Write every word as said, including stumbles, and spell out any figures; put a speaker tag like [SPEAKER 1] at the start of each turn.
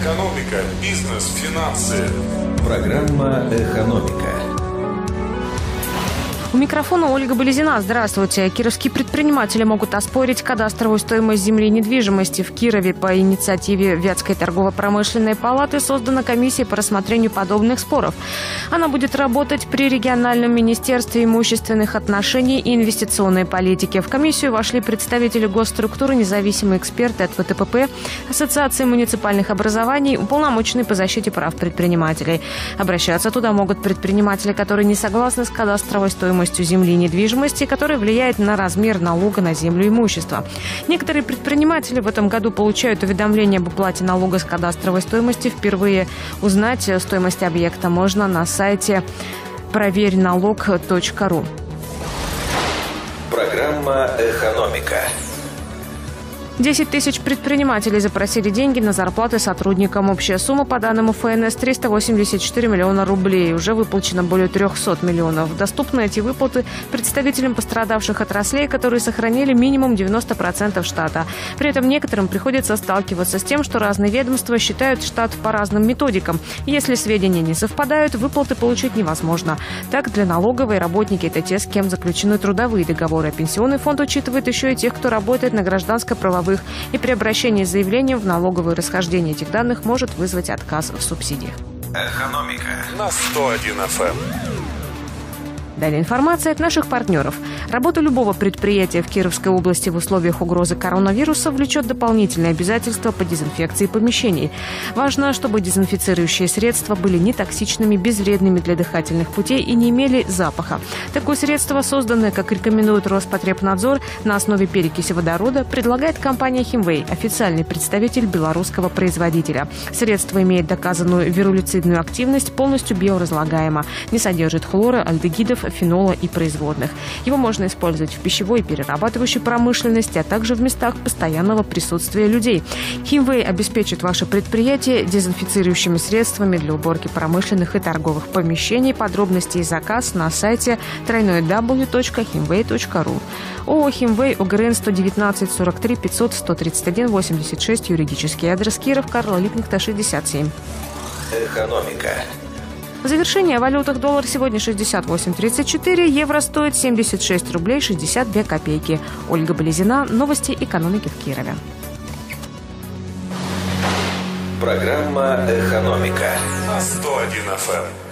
[SPEAKER 1] Экономика, бизнес, финансы.
[SPEAKER 2] Программа «Экономика».
[SPEAKER 3] У микрофона Ольга Болезина. Здравствуйте. Кировские предприниматели могут оспорить кадастровую стоимость земли и недвижимости. В Кирове по инициативе Вятской торгово-промышленной палаты создана комиссия по рассмотрению подобных споров. Она будет работать при региональном министерстве имущественных отношений и инвестиционной политики. В комиссию вошли представители госструктуры, независимые эксперты от вэ тэ пэ пэ, Ассоциации муниципальных образований, уполномоченные по защите прав предпринимателей. Обращаться туда могут предприниматели, которые не согласны с кадастровой стоимостью земли и недвижимости, которая влияет на размер налога на землю и имущество. Некоторые предприниматели в этом году получают уведомление об уплате налога с кадастровой стоимости. Впервые узнать стоимость объекта можно на сайте проверь налог точка ру.
[SPEAKER 2] Программа «Экономика».
[SPEAKER 3] десять тысяч предпринимателей запросили деньги на зарплаты сотрудникам. Общая сумма по данным эф эн эс триста восемьдесят четыре миллиона рублей. Уже выплачено более трехсот миллионов. Доступны эти выплаты представителям пострадавших отраслей, которые сохранили минимум девяносто процентов штата. При этом некоторым приходится сталкиваться с тем, что разные ведомства считают штат по разным методикам. Если сведения не совпадают, выплаты получить невозможно. Так, для налоговой работники – это те, с кем заключены трудовые договоры. А пенсионный фонд учитывает еще и тех, кто работает на гражданско-правовых. И при обращении с заявлением в налоговое расхождение этих данных может вызвать отказ в субсидиях.
[SPEAKER 1] Экономика на сто один эф эм.
[SPEAKER 3] Далее информация от наших партнеров. Работа любого предприятия в Кировской области в условиях угрозы коронавируса влечет дополнительные обязательства по дезинфекции помещений. Важно, чтобы дезинфицирующие средства были нетоксичными, безвредными для дыхательных путей и не имели запаха. Такое средство, созданное, как рекомендует Роспотребнадзор, на основе перекиси водорода, предлагает компания «Химвей», официальный представитель белорусского производителя. Средство имеет доказанную вирулицидную активность, полностью биоразлагаемо, не содержит хлора, альдегидов, фенола и производных. Его можно использовать в пищевой и перерабатывающей промышленности, а также в местах постоянного присутствия людей. Химвей обеспечит ваше предприятие дезинфицирующими средствами для уборки промышленных и торговых помещений. Подробности и заказ на сайте дабл ю дабл ю дабл ю точка химвей точка ру. ООО «Химвей», о гэ эр эн сто девятнадцать сорок три пятьсот сто тридцать один восемьдесят шесть, юридический адрес Киров, Карла Липкнехта, шестьдесят семь.
[SPEAKER 2] Экономика.
[SPEAKER 3] В завершение о валютах: доллар сегодня шестьдесят восемь тридцать четыре, евро стоит семьдесят шесть рублей шестьдесят две копейки. Ольга Болезина. Новости экономики в Кирове.
[SPEAKER 2] Программа «Экономика»
[SPEAKER 1] на сто один эф эм.